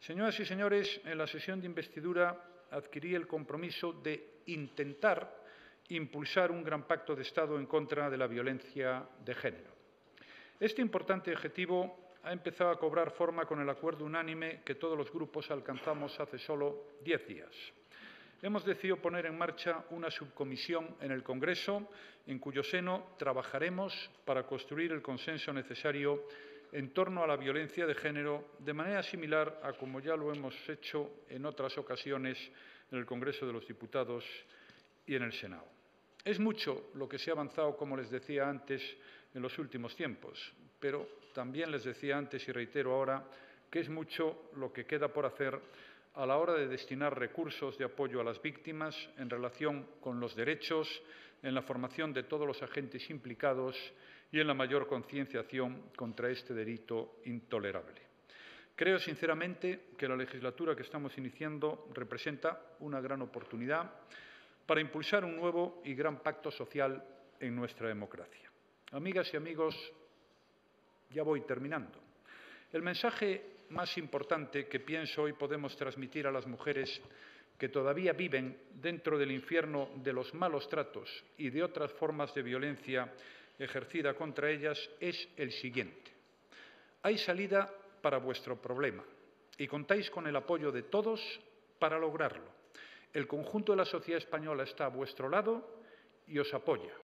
Señoras y señores, en la sesión de investidura adquirí el compromiso de intentar impulsar un gran pacto de Estado en contra de la violencia de género. Este importante objetivo ha empezado a cobrar forma con el acuerdo unánime que todos los grupos alcanzamos hace solo 10 días. Hemos decidido poner en marcha una subcomisión en el Congreso, en cuyo seno trabajaremos para construir el consenso necesario en torno a la violencia de género, de manera similar a como ya lo hemos hecho en otras ocasiones en el Congreso de los Diputados y en el Senado. Es mucho lo que se ha avanzado, como les decía antes, en los últimos tiempos, pero también les decía antes y reitero ahora que es mucho lo que queda por hacer a la hora de destinar recursos de apoyo a las víctimas en relación con los derechos, en la formación de todos los agentes implicados y en la mayor concienciación contra este delito intolerable. Creo sinceramente que la legislatura que estamos iniciando representa una gran oportunidad para impulsar un nuevo y gran pacto social en nuestra democracia. Amigas y amigos, ya voy terminando. El mensaje más importante que pienso hoy podemos transmitir a las mujeres que todavía viven dentro del infierno de los malos tratos y de otras formas de violencia ejercida contra ellas es el siguiente. Hay salida para vuestro problema y contáis con el apoyo de todos para lograrlo. El conjunto de la sociedad española está a vuestro lado y os apoya.